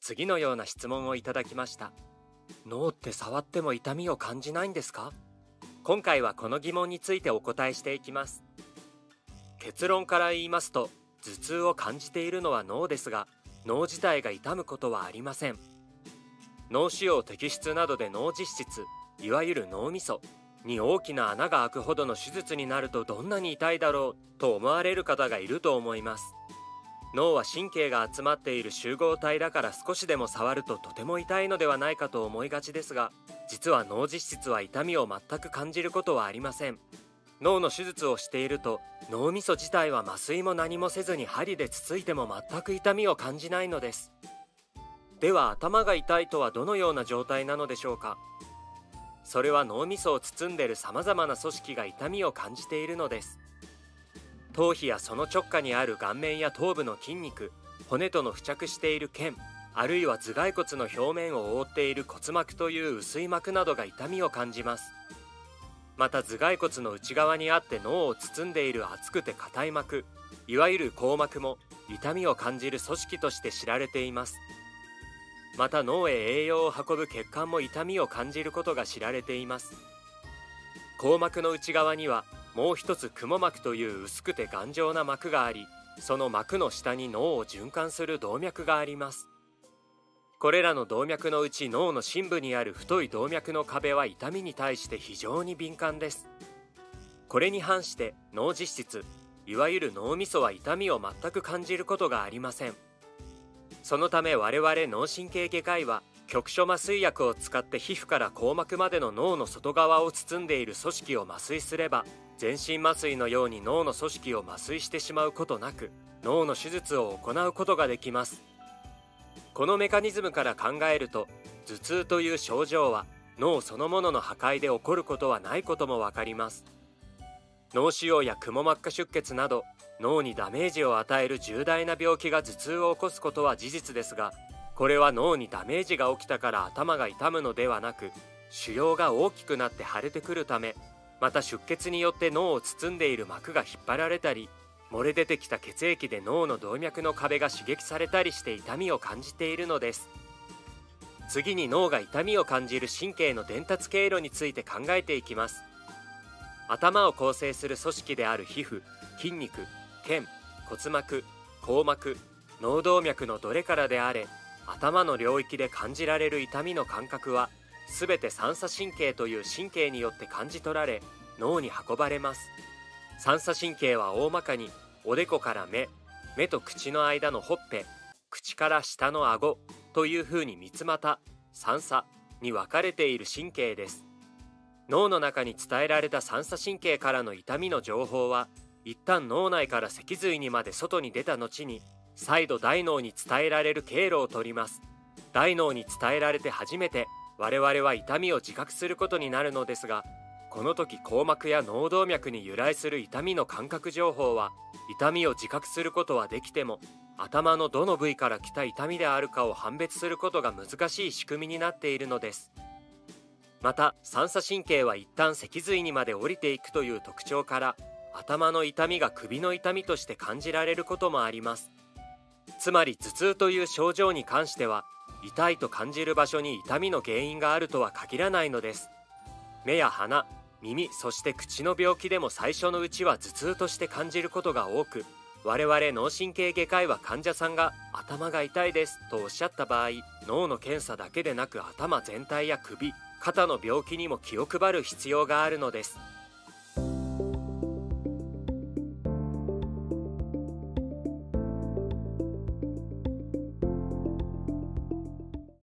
次のような質問をいただきました。脳って触っても痛みを感じないんですか？今回はこの疑問についてお答えしていきます。結論から言いますと、頭痛を感じているのは脳ですが、脳自体が痛むことはありません。脳腫瘍摘出などで脳実質、いわゆる脳みそに大きな穴が開くほどの手術になるとどんなに痛いだろうと思われる方がいると思います。脳は神経が集まっている集合体だから少しでも触るととても痛いのではないかと思いがちですが、実は脳実質は痛みを全く感じることはありません。脳の手術をしていると脳みそ自体は麻酔も何もせずに針でつついても全く痛みを感じないのです。では頭が痛いとはどのような状態なのでしょうか。それは脳みそを包んでいるさまざまな組織が痛みを感じているのです。頭皮やその直下にある顔面や頭部の筋肉、骨との付着している腱、あるいは頭蓋骨の表面を覆っている骨膜という薄い膜などが痛みを感じます。また頭蓋骨の内側にあって脳を包んでいる厚くて硬い膜、いわゆる硬膜も痛みを感じる組織として知られています。また脳へ栄養を運ぶ血管も痛みを感じることが知られています。硬膜の内側にはもう一つ雲膜という薄くて頑丈な膜があり、その膜の下に脳を循環する動脈があります。これらの動脈のうち脳の深部にある太い動脈の壁は痛みに対して非常に敏感です。これに反して脳実質、いわゆる脳みそは痛みを全く感じることがありません。そのため我々脳神経外科医は局所麻酔薬を使って皮膚から硬膜までの脳の外側を包んでいる組織を麻酔すれば、全身麻酔のように脳の組織を麻酔してしまうことなく、脳の手術を行うことができます。このメカニズムから考えると、頭痛という症状は脳そのものの破壊で起こることはないこともわかります。脳腫瘍やくも膜下出血など脳にダメージを与える重大な病気が頭痛を起こすことは事実ですが、これは脳にダメージが起きたから頭が痛むのではなく、腫瘍が大きくなって腫れてくるため、また出血によって脳を包んでいる膜が引っ張られたり、漏れ出てきた血液で脳の動脈の壁が刺激されたりして痛みを感じているのです。次に脳が痛みを感じる神経の伝達経路について考えていきます。頭を構成する組織である皮膚、筋肉、腱、骨膜、硬膜、脳動脈のどれからであれ、頭の領域で感じられる痛みの感覚はすべて三叉神経という神経によって感じ取られ、脳に運ばれます。三叉神経は大まかにおでこから目、目と口の間のほっぺ、口から下の顎というふうに三つ股、三叉に分かれている神経です。脳の中に伝えられた三叉神経からの痛みの情報は、一旦脳内から脊髄にまで外に出た後に、再度大脳に伝えられる経路を取ります。大脳に伝えられて初めて我々は痛みを自覚することになるのですが、この時硬膜や脳動脈に由来する痛みの感覚情報は、痛みを自覚することはできても、頭のどの部位から来た痛みであるかを判別することが難しい仕組みになっているのです。また三叉神経は一旦脊髄にまで降りていくという特徴から、頭の痛みが首の痛みとして感じられることもあります。つまり頭痛という症状に関しては、痛いと感じる場所に痛みの原因があるとは限らないのです。目や鼻、耳、そして口の病気でも最初のうちは頭痛として感じることが多く、我々脳神経外科医は患者さんが頭が痛いですとおっしゃった場合、脳の検査だけでなく頭全体や首、肩の病気にも気を配る必要があるのです。